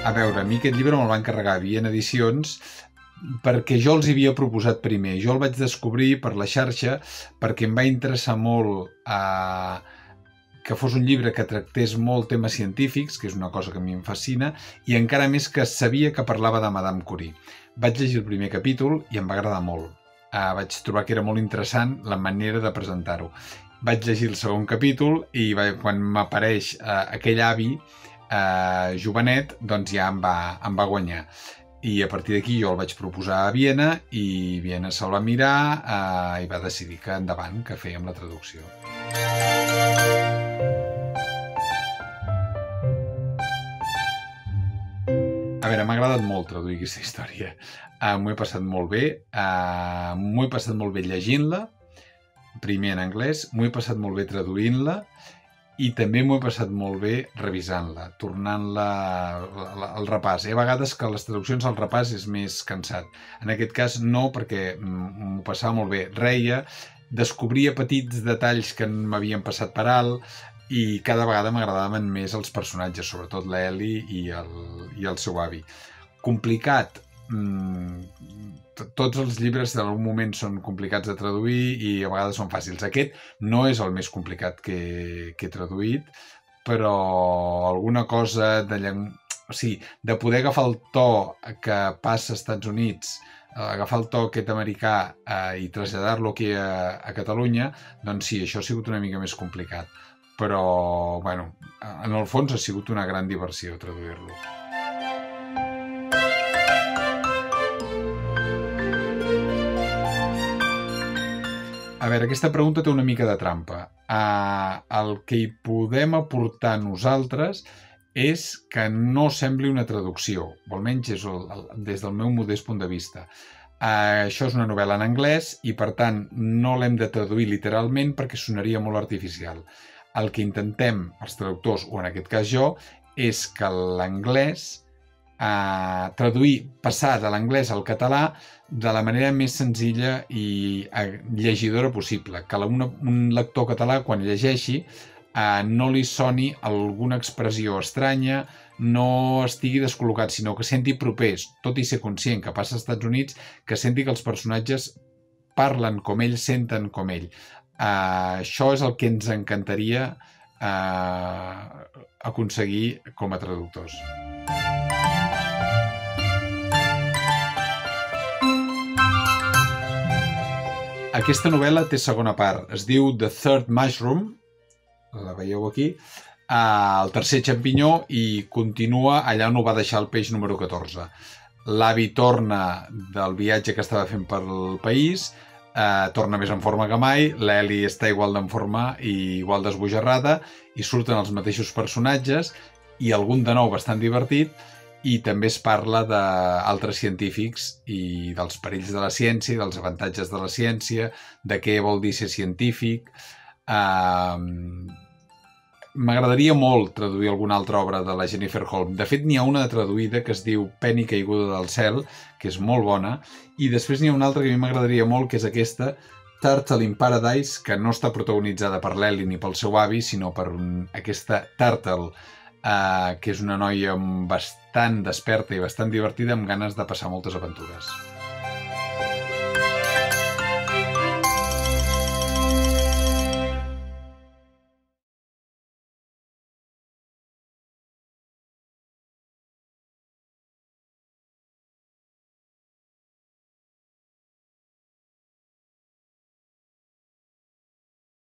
A veure, a mi aquest llibre me'l van encarregar a Viena Edicions perquè jo els havia proposat primer. Jo el vaig descobrir per la xarxa perquè em va interessar molt que fos un llibre que tractés molt temes científics, que és una cosa que a mi em fascina, i encara més que sabia que parlava de Madame Curie. Vaig llegir el primer capítol i em va agradar molt. Vaig trobar que era molt interessant la manera de presentar-ho. Vaig llegir el segon capítol i quan m'apareix aquell avi jovenet, doncs ja em va guanyar. I a partir d'aquí jo el vaig proposar a Viena i Viena se'l va mirar i va decidir que endavant, que fèiem la traducció. A veure, m'ha agradat molt traduir aquesta història. M'ho he passat molt bé, llegint-la, primer en anglès, m'ho he passat molt bé traduint-la i també m'ho he passat molt bé revisant-la, tornant-la al repàs. Hi ha vegades que les traduccions al repàs és més cansat. En aquest cas no, perquè m'ho passava molt bé. Reia, descobria petits detalls que m'havien passat per alt i cada vegada m'agradaven més els personatges, sobretot l'Ellie i el seu avi. Complicat. Tots els llibres en algun moment són complicats de traduir i a vegades són fàcils. Aquest no és el més complicat que he traduït, però alguna cosa de poder agafar el to que passa als Estats Units, agafar el to aquest americà i traslladar-lo aquí a Catalunya, doncs sí, això ha sigut una mica més complicat. Però, bueno, en el fons ha sigut una gran diversió traduir-lo. A veure, aquesta pregunta té una mica de trampa. El que hi podem aportar nosaltres és que no sembli una traducció, o almenys és des del meu modest punt de vista. Això és una novel·la en anglès i, per tant, no l'hem de traduir literalment perquè sonaria molt artificial. El que intentem, els traductors, o en aquest cas jo, és que l'anglès passar de l'anglès al català de la manera més senzilla i llegidora possible, que un lector català quan llegeixi no li soni alguna expressió estranya, no estigui descol·locat, sinó que senti propers, tot i ser conscient que passa als Estats Units, que senti que els personatges parlen com ell, senten com ell. Això és el que ens encantaria aconseguir com a traductors. Aquesta novel·la té segona part. Es diu The Third Mushroom, la veieu aquí, el tercer xampinyó, i continua allà on ho va deixar el peix número 14. L'avi torna del viatge que estava fent pel país, torna més en forma que mai, l'Ellie està igual d'en forma i igual d'esbojarrada, i surten els mateixos personatges, i algun de nou bastant divertit, i també es parla d'altres científics i dels perills de la ciència, dels avantatges de la ciència, de què vol dir ser científic. M'agradaria molt traduir alguna altra obra de la Jennifer Holm. De fet, n'hi ha una traduïda que es diu Penny caiguda del cel, que és molt bona, i després n'hi ha una altra que a mi m'agradaria molt, que és aquesta, Turtle in Paradise, que no està protagonitzada per l'Ellie ni pel seu avi, sinó per aquesta Turtle, que és una noia bastant desperta i bastant divertida, amb ganes de passar moltes aventures.